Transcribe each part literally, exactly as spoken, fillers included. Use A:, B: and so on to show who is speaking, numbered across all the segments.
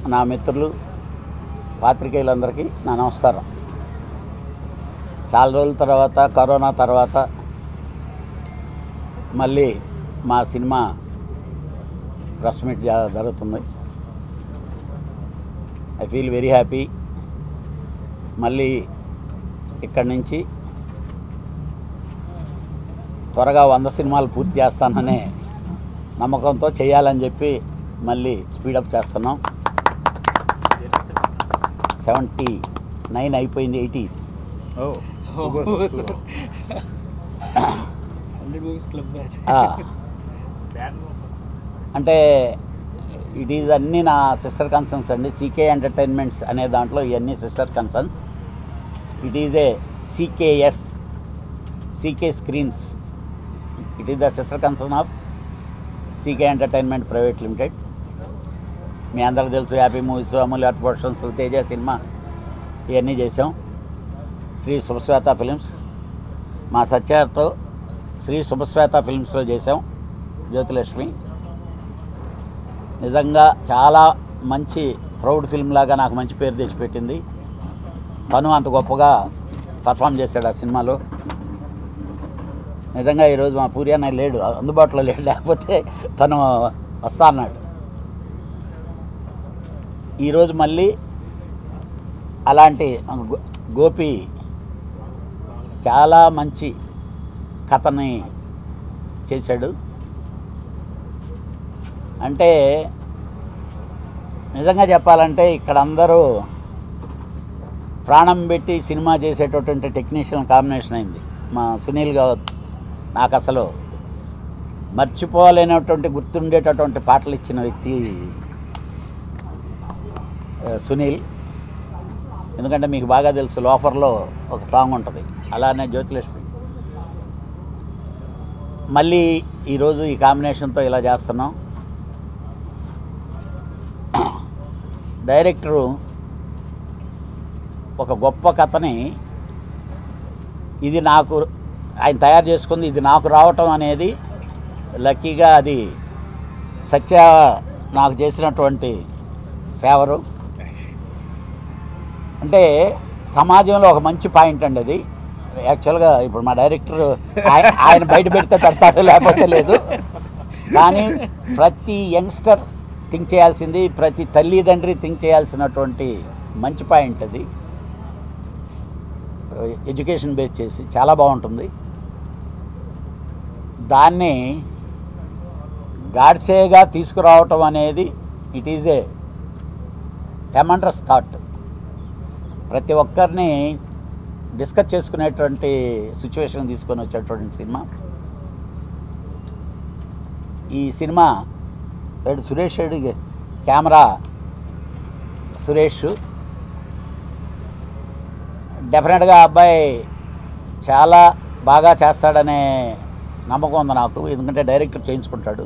A: నా మిత్రులు పాత్రికేయులందరికీ నా నమస్కారం. చాలా రోజుల తర్వాత, కరోనా తర్వాత మళ్ళీ మా సినిమా ప్రెస్ మీట్ జరుగుతుంది. I feel very happy. మళ్ళీ ఇక్కడి నుంచి త్వరగా వంద సినిమాలు పూర్తి చేస్తాననే నమ్మకంతో చేయాలని చెప్పి మళ్ళీ స్పీడప్ చేస్తున్నాం. సెవెంటీ నైన్ అయిపోయింది, ఎయిటీ. అంటే ఇట్ ఈజ్ అన్నీ నా సిస్టర్ కన్సర్న్స్ అండి. సీకే ఎంటర్టైన్మెంట్స్ అనే దాంట్లో ఇవన్నీ sister concerns. It is a CKS, CK screens. It is the sister concern of CK entertainment private limited. మీ అందరికి తెలుసు, happy movies, Amulya art productions, Teja cinema ఇవన్నీ చేసాం. శ్రీ శుభశ్వేత ఫిలిమ్స్, మా సత్యాతో శ్రీ శుభశ్వేత ఫిలిమ్స్లో చేసాం. జ్యోతిలక్ష్మి నిజంగా చాలా మంచి ప్రౌడ్ ఫిల్మ్ లాగా నాకు మంచి పేరు తెచ్చిపెట్టింది. తను అంత గొప్పగా పర్ఫామ్ చేశాడు ఆ సినిమాలో. నిజంగా ఈరోజు మా పూరి అన్న లేడు, అందుబాటులో లేడు, లేకపోతే తను వస్తా అన్నాడు. ఈరోజు మళ్ళీ అలాంటి గోపి చాలా మంచి కథని చేశాడు. అంటే నిజంగా చెప్పాలంటే ఇక్కడ అందరూ ప్రాణం పెట్టి సినిమా చేసేటటువంటి టెక్నీషియన్ కాంబినేషన్ అయింది. మా సునీల్ గౌత్ నాకు అసలు మర్చిపోలేనటువంటి గుర్తుండేటటువంటి పాటలు ఇచ్చిన వ్యక్తి సునీల్. ఎందుకంటే మీకు బాగా తెలుసు, లోఫర్లో ఒక సాంగ్ ఉంటుంది. అలానే జ్యోతిలక్ష్మి మళ్ళీ ఈరోజు ఈ కాంబినేషన్తో ఇలా చేస్తున్నాం. డైరెక్టరు ఒక గొప్ప కథని ఇది నాకు ఆయన తయారు చేసుకుంది, ఇది నాకు రావటం అనేది లక్కీగా అది సత్య నాకు చేసినటువంటి ఫేవరు. అంటే సమాజంలో ఒక మంచి పాయింట్ అండి అది. యాక్చువల్గా ఇప్పుడు మా డైరెక్టర్ ఆయన బయట పెడితే పెడతాడు, లేకపోతే లేదు. కానీ ప్రతి యంగ్స్టర్ థింక్ చేయాల్సింది, ప్రతి తల్లిదండ్రి థింక్ చేయాల్సినటువంటి మంచి పాయింట్ అది. ఎడ్యుకేషన్ బేస్ చేసి చాలా బాగుంటుంది. దాన్ని గాడ్సేగా తీసుకురావటం అనేది it is a tremendous thought. ప్రతి ఒక్కరిని డిస్కస్ చేసుకునేటువంటి సిచ్యువేషన్ తీసుకొని వచ్చేటువంటి సినిమా ఈ సినిమా. రెడ్డి సురేష్ రెడ్డి కెమెరా, సురేష్ డెఫినెట్గా అబ్బాయి చాలా బాగా చేస్తాడనే నమ్మకం ఉంది నాకు, ఎందుకంటే డైరెక్టర్ చేయించుకుంటాడు.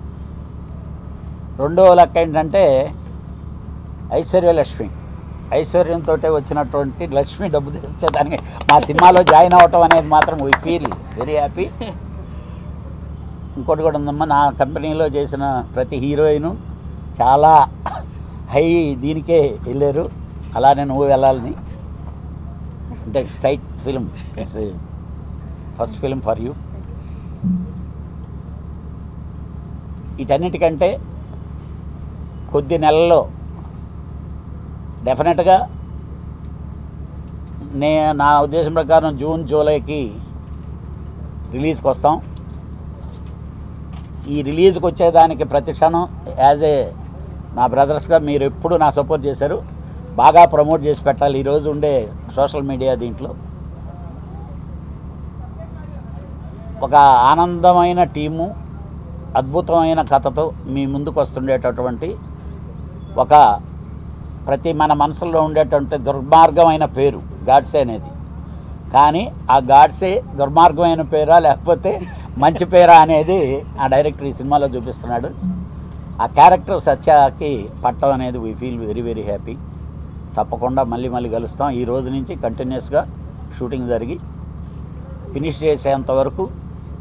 A: రెండో లెక్క ఏంటంటే ఐశ్వర్యలక్ష్మి, ఐశ్వర్యంతో వచ్చినటువంటి లక్ష్మి డబ్బు తెచ్చేదానికి మా సినిమాలో జాయిన్ అవ్వటం అనేది మాత్రం వీ ఫీల్ వెరీ హ్యాపీ. ఇంకోటి కూడా ఉందమ్మా, నా కంపెనీలో చేసిన ప్రతి హీరోయిన్ చాలా హై దీనికే వెళ్ళారు. అలానే నువ్వు వెళ్ళాలని. అంటే straight film, it's first film for you. వీటన్నిటికంటే కొద్ది నెలల్లో డెఫినెట్గా నే నా ఉద్దేశం ప్రకారం జూన్ జూలైకి రిలీజ్కి వస్తాం. ఈ రిలీజ్కి వచ్చేదానికి ప్రతి క్షణం యాజ్ ఏ నా బ్రదర్స్గా మీరు ఎప్పుడు నా సపోర్ట్ చేశారు. బాగా ప్రమోట్ చేసి పెట్టాలి ఈరోజు ఉండే సోషల్ మీడియా దీంట్లో. ఒక ఆనందమైన టీము, అద్భుతమైన కథతో మీ ముందుకు వస్తుండేటటువంటి ఒక ప్రతి మన మనసులో ఉండేటువంటి దుర్మార్గమైన పేరు గాడ్సే అనేది. కానీ ఆ గాడ్సే దుర్మార్గమైన పేరా లేకపోతే మంచి పేరా అనేది ఆ డైరెక్టర్ ఈ సినిమాలో చూపిస్తున్నాడు. ఆ క్యారెక్టర్ సత్యకి పట్టం అనేది we feel very very happy. తప్పకుండా మళ్ళీ మళ్ళీ కలుస్తాం. ఈ రోజు నుంచి కంటిన్యూస్గా షూటింగ్ జరిగి ఫినిష్ చేసేంత వరకు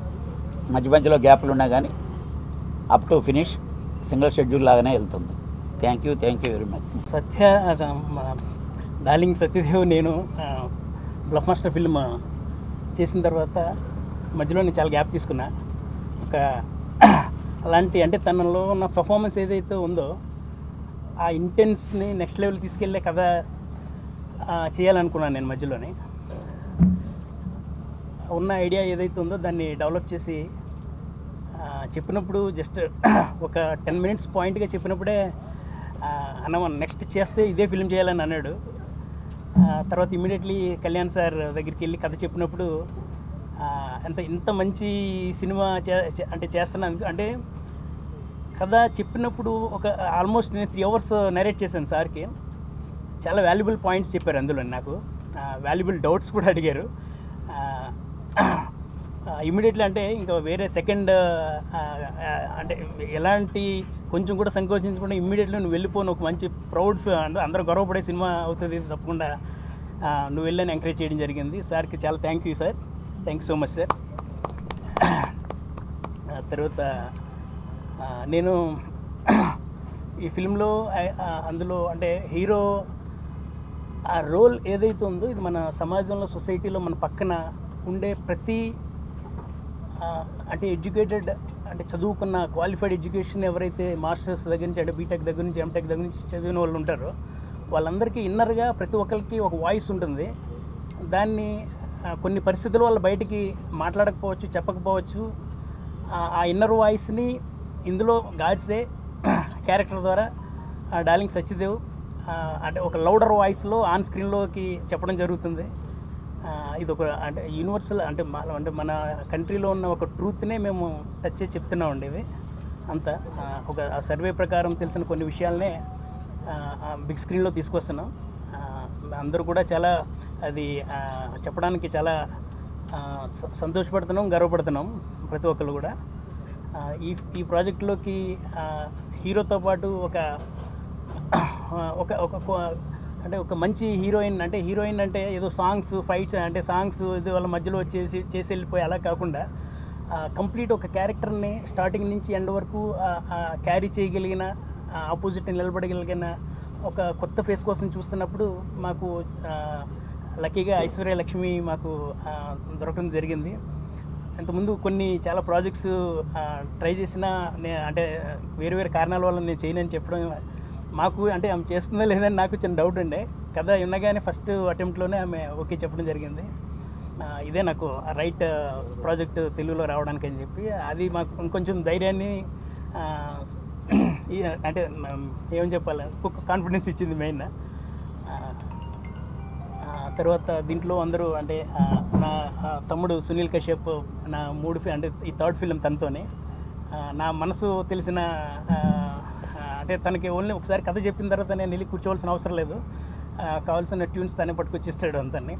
A: మధ్య మధ్యలో గ్యాప్లు ఉన్నా కానీ up to finish single schedule లాగానే వెళ్తుంది. Thank you thank you very much.
B: Satya darling Satyadev నేను బ్లఫ్ మాస్టర్ ఫిల్మ్ చేసిన తర్వాత మధ్యలో నేను చాలా గ్యాప్ తీసుకున్నా. ఒక అలాంటి అంటే తనలో ఉన్న పర్ఫార్మెన్స్ ఏదైతే ఉందో ఆ ఇంటెన్స్ని నెక్స్ట్ లెవెల్ తీసుకెళ్లే కథ చేయాలనుకున్నాను నేను. మధ్యలోనే ఉన్న ఐడియా ఏదైతే ఉందో దాన్ని డెవలప్ చేసి చెప్పినప్పుడు జస్ట్ ఒక టెన్ మినిట్స్ పాయింట్గా చెప్పినప్పుడే అన్న నెక్స్ట్ చేస్తే ఇదే ఫిల్మ్ చేయాలని అన్నాడు. తర్వాత ఇమ్మీడియట్లీ కళ్యాణ్ సార్ దగ్గరికి వెళ్ళి కథ చెప్పినప్పుడు అంత ఇంత మంచి సినిమా చే అంటే చేస్తున్నాను అంటే కథ చెప్పినప్పుడు ఒక ఆల్మోస్ట్ నేను త్రీ అవర్స్ నరేట్ చేశాను సార్కి. చాలా వాల్యుబుల్ పాయింట్స్ చెప్పారు అందులో, నాకు వాల్యుబుల్ డౌట్స్ కూడా అడిగారు. ఇమ్మీడియట్లీ అంటే ఇంకా వేరే సెకండ్ అంటే ఎలాంటి కొంచెం కూడా సంకోచించకుండా ఇమ్మీడియట్లీ నువ్వు వెళ్ళిపోను, ఒక మంచి ప్రౌడ్ అంటే అందరూ గొడవపడే సినిమా అవుతుంది తప్పకుండా నువ్వు వెళ్ళని ఎంకరేజ్ చేయడం జరిగింది. సార్కి చాలా thank you sir, thank you so much sir. తర్వాత నేను ఈ ఫిల్మ్లో అందులో అంటే హీరో ఆ రోల్ ఏదైతే ఉందో ఇది మన సమాజంలో సొసైటీలో మన పక్కన ఉండే ప్రతి అంటే ఎడ్యుకేటెడ్ అంటే చదువుకున్న క్వాలిఫైడ్ ఎడ్యుకేషన్ ఎవరైతే మాస్టర్స్ దగ్గర నుంచి అంటే బీటెక్ దగ్గర నుంచి ఎంటెక్ దగ్గర నుంచి చదివిన వాళ్ళు ఉంటారో వాళ్ళందరికీ ఇన్నర్గా ప్రతి ఒక్కరికి ఒక వాయిస్ ఉంటుంది. దాన్ని కొన్ని పరిస్థితుల వల్ల బయటికి మాట్లాడకపోవచ్చు, చెప్పకపోవచ్చు. ఆ ఇన్నర్ వాయిస్ని ఇందులో గాడ్సే క్యారెక్టర్ ద్వారా డార్లింగ్ సత్యదేవ్ అంటే ఒక లౌడర్ వాయిస్లో ఆన్ స్క్రీన్లోకి చెప్పడం జరుగుతుంది. ఇది ఒక అంటే యూనివర్సల్ అంటే అంటే మన కంట్రీలో ఉన్న ఒక ట్రూత్నే మేము టచ్ చేసి చెప్తున్నాం అండి. ఇది అంతా ఒక సర్వే ప్రకారం తెలిసిన కొన్ని విషయాలనే బిగ్ స్క్రీన్లో తీసుకొస్తున్నాం. అందరూ కూడా చాలా అది చెప్పడానికి చాలా సంతోషపడుతున్నాం, గర్వపడుతున్నాం ప్రతి ఒక్కరు కూడా. ఈ ఈ ప్రాజెక్టులోకి హీరోతో పాటు ఒక ఒక ఒక అంటే ఒక మంచి హీరోయిన్ అంటే హీరోయిన్ అంటే ఏదో సాంగ్స్ ఫైట్స్ అంటే సాంగ్స్ ఇది వాళ్ళ మధ్యలో వచ్చేసి చేసి వెళ్ళిపోయి అలా కాకుండా కంప్లీట్ ఒక క్యారెక్టర్ని స్టార్టింగ్ నుంచి ఎండ్ వరకు క్యారీ చేయగలిగిన ఆపోజిట్ని నిలబడగలిగిన ఒక కొత్త ఫేస్ కోసం చూస్తున్నప్పుడు మాకు లక్కీగా ఐశ్వర్య లక్ష్మి మాకు దొరకడం జరిగింది. ఇంతకుముందు కొన్ని చాలా ప్రాజెక్ట్స్ ట్రై చేసినా నే అంటే వేరు వేరు కారణాల వల్ల నేను చేయనని చెప్పడం మాకు అంటే ఆమె చేస్తుందా లేదని నాకు చిన్న డౌట్ ఉండే. కథ విన్నగానే ఫస్ట్ అటెంప్ట్లోనే ఆమె ఓకే చెప్పడం జరిగింది. ఇదే నాకు రైట్ ప్రాజెక్ట్ తెలుగులో రావడానికి అని చెప్పి అది మాకు ఇంకొంచెం ధైర్యాన్ని అంటే ఏం చెప్పాలి కాన్ఫిడెన్స్ ఇచ్చింది మెయిన్. తర్వాత దీంట్లో అందరూ అంటే నా తమ్ముడు సునీల్ కశ్యప్ నా మూడు అంటే ఈ థర్డ్ ఫిలిం తనతోనే నా మనసు తెలిసిన అంటే తనకి ఓన్లీ ఒకసారి కథ చెప్పిన తర్వాత నేను వెళ్ళి కూర్చోవలసిన అవసరం లేదు, కావాల్సిన ట్యూన్స్ తనే పట్టుకొచ్చిస్తాడు అంతని.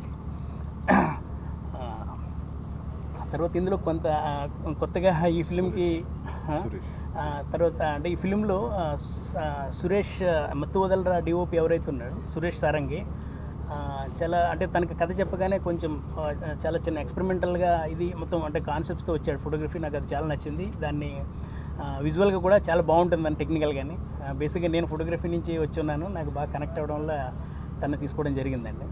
B: తర్వాత ఇందులో కొంత కొత్తగా ఈ ఫిలింకి తర్వాత అంటే ఈ ఫిలింలో సురేష్ మత్తు వదలరా డిఓపి ఎవరైతే ఉన్నాడు సురేష్ సారంగి చాలా అంటే తనకి కథ చెప్పగానే కొంచెం చాలా చిన్న ఎక్స్పెరిమెంటల్గా ఇది మొత్తం అంటే కాన్సెప్ట్స్తో వచ్చాడు ఫోటోగ్రఫీ. నాకు అది చాలా నచ్చింది. దాన్ని విజువల్గా కూడా చాలా బాగుంటుంది దాన్ని టెక్నికల్ కానీ. బేసిక్గా నేను ఫోటోగ్రఫీ నుంచి వచ్చి ఉన్నాను, నాకు బాగా కనెక్ట్ అవ్వడం వల్ల తను తీసుకోవడం జరిగిందండి.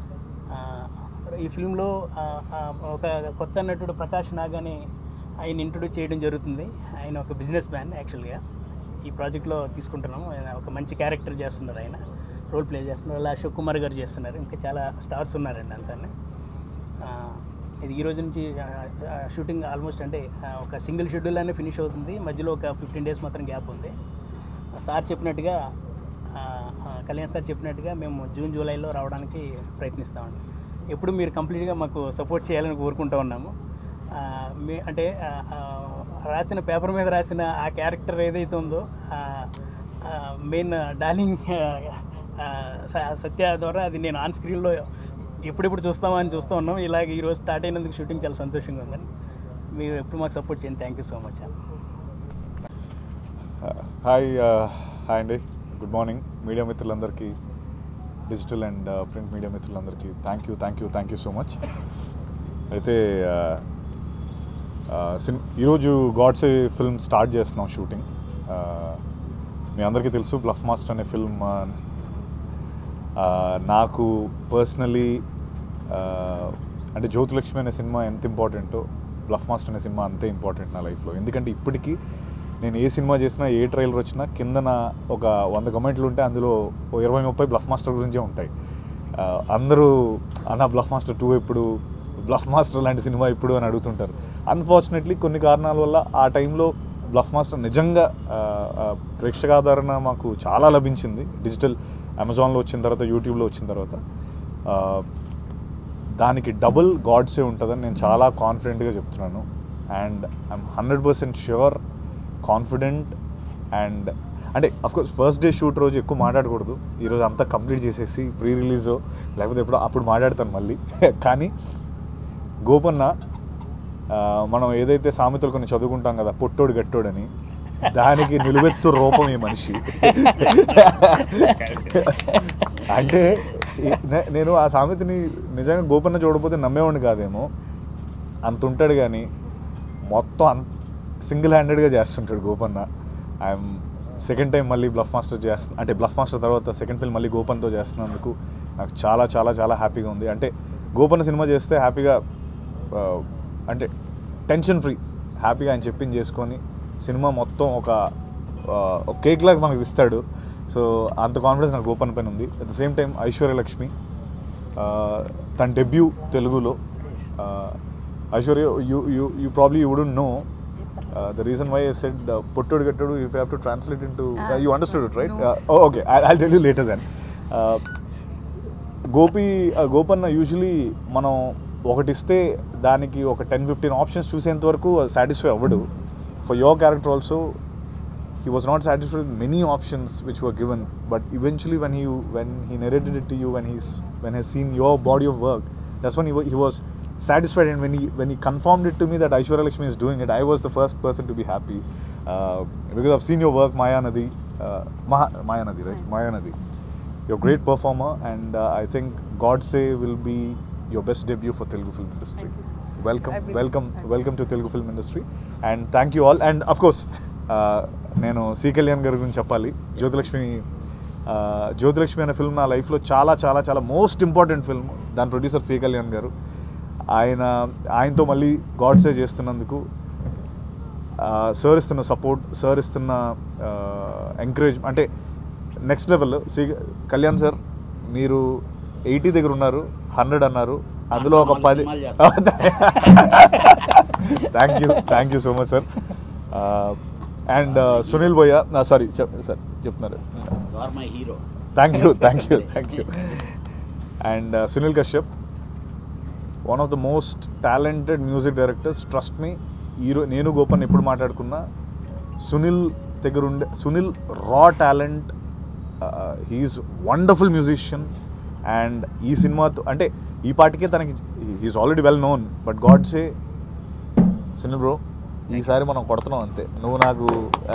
B: ఈ ఫిల్మ్లో ఒక కొత్త నటుడు ప్రకాష్ నాగాని ఆయన ఇంట్రొడ్యూస్ చేయడం జరుగుతుంది. ఆయన ఒక బిజినెస్ మ్యాన్ యాక్చువల్గా ఈ ప్రాజెక్ట్లో తీసుకుంటున్నాము. ఆయన ఒక మంచి క్యారెక్టర్ చేస్తున్నారు, ఆయన రోల్ ప్లే చేస్తున్నారు. అలా అశోక్ కుమార్ గారు చేస్తున్నారు, ఇంకా చాలా స్టార్స్ ఉన్నారండి అంతా. ఇది ఈ రోజు నుంచి షూటింగ్ ఆల్మోస్ట్ అంటే ఒక సింగిల్ షెడ్యూల్ అనే ఫినిష్ అవుతుంది. మధ్యలో ఒక ఫిఫ్టీన్ డేస్ మాత్రం గ్యాప్ ఉంది. సార్ చెప్పినట్టుగా కళ్యాణ్ సార్ చెప్పినట్టుగా మేము జూన్ జూలైలో రావడానికి ప్రయత్నిస్తామండి. ఎప్పుడు మీరు కంప్లీట్గా మాకు సపోర్ట్ చేయాలని కోరుకుంటూ ఉన్నాము. మీ అంటే రాసిన పేపర్ మీద రాసిన ఆ క్యారెక్టర్ ఏదైతే ఉందో మెయిన్ డార్లింగ్ సత్య ద్వారా అది నేను ఆన్ స్క్రీన్లో ఎప్పుడెప్పుడు చూస్తామని చూస్తూ ఉన్నాం. ఇలాగ ఈరోజు స్టార్ట్ అయినందుకు షూటింగ్ చాలా సంతోషంగా ఉందని. మీరు ఎప్పుడు మాకు సపోర్ట్ చేయండి. Thank you so much.
C: Hi hi అండి, గుడ్ మార్నింగ్ మీడియా మిత్రులందరికీ, డిజిటల్ అండ్ ప్రింట్ మీడియా మిత్రులందరికీ thank you thank you thank you so much. అయితే సిన్ ఈరోజు గాడ్సే ఫిల్మ్ స్టార్ట్ చేస్తున్నాం షూటింగ్. మీ అందరికీ తెలుసు బ్లఫ్ మాస్టర్ అనే ఫిల్మ్ నాకు పర్సనలీ అంటే జ్యోతిలక్ష్మి అనే సినిమా ఎంత ఇంపార్టెంటో బ్లఫ్ మాస్టర్ అనే సినిమా అంతే ఇంపార్టెంట్ నా లైఫ్లో. ఎందుకంటే ఇప్పటికీ నేను ఏ సినిమా చేసినా ఏ ట్రైలర్ వచ్చినా కిందన ఒక వంద కమెంట్లు ఉంటే అందులో ఓ ఇరవై ముప్పై బ్లఫ్ మాస్టర్ గురించే ఉంటాయి. అందరూ అన్న బ్లఫ్ మాస్టర్ టూ ఎప్పుడు, బ్లఫ్ మాస్టర్ లాంటి సినిమా ఇప్పుడు అని అడుగుతుంటారు. అన్ఫార్చునేట్లీ కొన్ని కారణాల వల్ల ఆ టైంలో బ్లఫ్ మాస్టర్ నిజంగా ప్రేక్షకాదరణ మాకు చాలా లభించింది. డిజిటల్ అమెజాన్లో వచ్చిన తర్వాత, యూట్యూబ్లో వచ్చిన తర్వాత దానికి డబుల్ గాడ్సే ఉంటుందని నేను చాలా కాన్ఫిడెంట్గా చెప్తున్నాను. And I'm hundred percent sure, confident. And అంటే అఫ్కోర్స్ ఫస్ట్ డే షూట్ రోజు ఎక్కువ మాట్లాడకూడదు, ఈరోజు అంతా కంప్లీట్ చేసేసి ప్రీ రిలీజో లేకపోతే ఎప్పుడో అప్పుడు మాట్లాడతాను మళ్ళీ. కానీ గోపన్న మనం ఏదైతే సామెతలు కొన్ని చదువుకుంటాం కదా, పొట్టోడు గట్టోడని, దానికి నిలువెత్తు రూపం ఈ మనిషి. అంటే నేను ఆ సామెతని నిజంగా గోపన్న చూడకపోతే నమ్మేవాడిని కాదేమో, అంత ఉంటాడు. కానీ మొత్తం అంత సింగిల్ హ్యాండెడ్గా చేస్తుంటాడు గోపన్న. ఐఎమ్ సెకండ్ టైం మళ్ళీ బ్లఫ్ మాస్టర్ చేస్తున్నా, అంటే బ్లఫ్ మాస్టర్ తర్వాత సెకండ్ ఫిల్మ్ మళ్ళీ గోపన్తో చేస్తున్నందుకు నాకు చాలా చాలా చాలా హ్యాపీగా ఉంది. అంటే గోపన్న సినిమా చేస్తే హ్యాపీగా, అంటే టెన్షన్ ఫ్రీ హ్యాపీగా ఆయన చెప్పింది చేసుకొని సినిమా మొత్తం ఒక కేక్ లాగా మనకు ఇస్తాడు. సో అంత కాన్ఫిడెన్స్ నాకు గోపన్న పైన ఉంది. At the same time Aishwarya Lakshmi తన డెబ్యూ తెలుగులో. Aishwarya you you you probably you wouldn't know the reason why I said uh, pottodu gattodu, if I have to translate into uh, uh, you understood it, right?
D: No.
C: Uh, oh, okay, I'll, I'll tell you later then. uh, Gopi Gopanna usually మనం ఒకటి ఇస్తే దానికి ఒక ten fifteen options చూసేంత వరకు satisfy అవ్వడు. For your character also he was not satisfied with many options which were given, but eventually when he when he narrated it to you, when he's when he has seen your body of work, that's when he, he was satisfied. And when he when he confirmed it to me that Aishwarya Lakshmi is doing it, I was the first person to be happy, uh, because I've seen your work, Maya Nadi, uh, Maha, Maya Nadi, right? Maya Nadi. You're a great performer, and uh, I think God Say will be your best debut for Telugu film industry.
D: Thank you so much.
C: Welcome,
D: I will-
C: welcome,
D: I will.
C: welcome to Telugu film industry, and thank you all. And of course, uh, నేను C Kalyan గారి గురించి చెప్పాలి. జ్యోతిలక్ష్మి జ్యోతిలక్ష్మి అనే film నా లైఫ్లో చాలా చాలా చాలా మోస్ట్ ఇంపార్టెంట్ ఫిల్మ్. దాని ప్రొడ్యూసర్ సి కళ్యాణ్ గారు. ఆయన ఆయనతో మళ్ళీ గాడ్సే చేస్తున్నందుకు, సార్ ఇస్తున్న సపోర్ట్, సార్ ఇస్తున్న ఎంకరేజ్ అంటే next level. C Kalyan sir, మీరు ఎయిటీ దగ్గర ఉన్నారు, హండ్రెడ్ అన్నారు, అందులో ఒక పది. Thank you thank you so much sir. And Sunil భయ్య, సారీ సార్ చెప్తున్నారు,
A: my hero.
C: Thank you thank you thank you. And Sunil Kashyap, one of the most talented music directors. Trust me, hero నేను గోపన్ ఎప్పుడు మాట్లాడుకున్నా సునీల్ దగ్గర ఉండే Sunil raw talent, he's wonderful musician. And ఈ సినిమాతో అంటే ఈ పాటికే తనకి he's already well known, but Godse Sunil bro ఈసారి మనం కొడుతున్నాం అంతే, నువ్వు నాకు.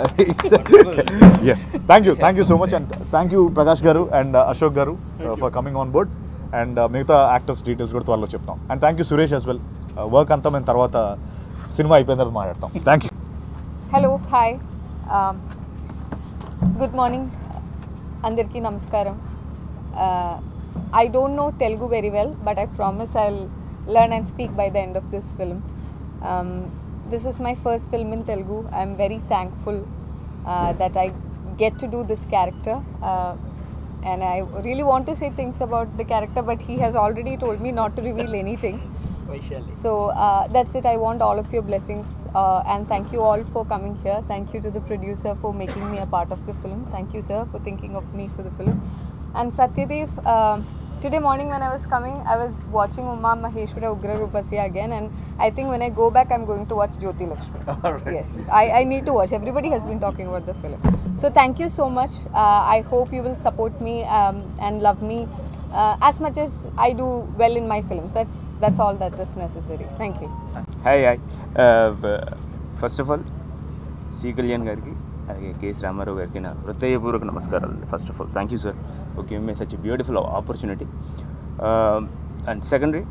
C: Yes, thank you thank you so much. And thank you Prakash గారు అండ్ అశోక్ గారు for coming on board. And మిగతా యాక్టర్స్ డీటెయిల్స్ కూడా త్వరలో చెప్తాం. And thank you Suresh as well. Work అంతా మేము తర్వాత సినిమా అయిపోయిన తర్వాత మాట్లాడతాం. Thank you.
D: Hello, hi. Um, good morning. Andarki namaskaram. Uh, I don't know Telugu very well, but I promise I'll learn and speak by the end of this film. Um, this is my first film in Telugu. I'm very thankful uh, that I get to do this character. Uh, and I really want to say things about the character, but he has already told me not to reveal anything.
B: Vaishali.
D: So uh, that's it. I want all of your blessings, uh, and thank you all for coming here. Thank you to the producer for making me a part of the film. Thank you, sir, for thinking of me for the film. And Satyadev, uh, today morning when I was coming, I was watching Uma Maheshwara Ugra Rupasya again, and I think when I go back, I'm going to watch Jyoti Lakshmi.
C: Alright.
D: Yes, I, I need to watch. Everybody has been talking about the film. So thank you so much. Uh, I hope you will support me um, and love me uh, as much as I do well in my films. That's that's all that is necessary. Thank you.
E: Hi hi first of all C Kalyan గారికి అలాగే K S Ramarao గారికి నా హృదయపూర్వక నమస్కారాలు. First of all thank you sir for giving me such beautiful opportunity. And secondary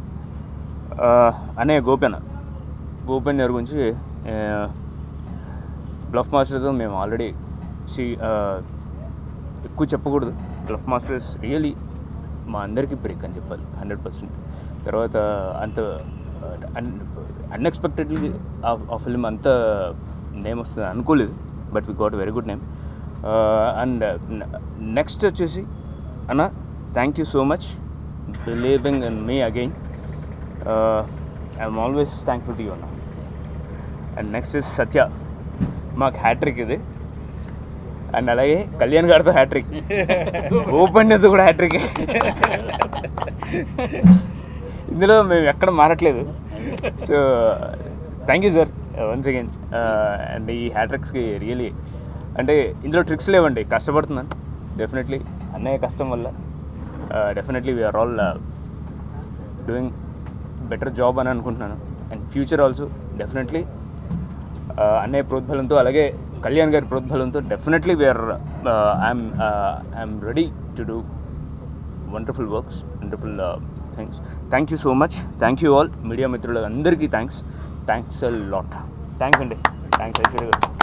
E: అనే గోపెన్ గోపెన్ గారి గురించి బ్లఫ్ మాస్టర్తో మేము ఆల్రెడీ సి ఎక్కువ చెప్పకూడదు, బ్లఫ్ మాస్టర్స్ రియలీ మా అందరికీ బ్రేక్ అని చెప్పాలి హండ్రెడ్ పర్సెంట్. తర్వాత అంత అన్ఎక్స్పెక్టెడ్లీ ఆ ఫిల్మ్ అంత నేమ్ వస్తుంది అనుకోలేదు, but we got very good name. And next వచ్చేసి అన్న thank you so much believing in me again. I'm always thankful to you అన్న. అండ్ నెక్స్ట్ ఇస్ సత్య, మాకు హ్యాట్రిక్ ఇది. అండ్ అలాగే కళ్యాణ్ గారితో హ్యాట్రిక్, ఓపెన్ అది కూడా హ్యాట్రిక్. ఇందులో మేము ఎక్కడ మారట్లేదు. So thank you sir once again. And ఈ హ్యాట్రిక్స్కి రియలీ అంటే ఇందులో ట్రిక్స్ లేవండి, కష్టపడుతున్నాను డెఫినెట్లీ అన్నయ్య కష్టం వల్ల. Definitely we are all doing better job అని అనుకుంటున్నాను. అండ్ ఫ్యూచర్ ఆల్సో డెఫినెట్లీ అన్నయ్య ప్రోద్బలంతో అలాగే కళ్యాణ్ గారి ప్రోద్బలంతో definitely we are I'm I'm ready to do wonderful works, wonderful things. Thank you so much. Thank you all media మిత్రులకు అందరికీ thanks. Thanks a lot. Thanks అండి. థ్యాంక్స్ ఐశ్వర్య గారు.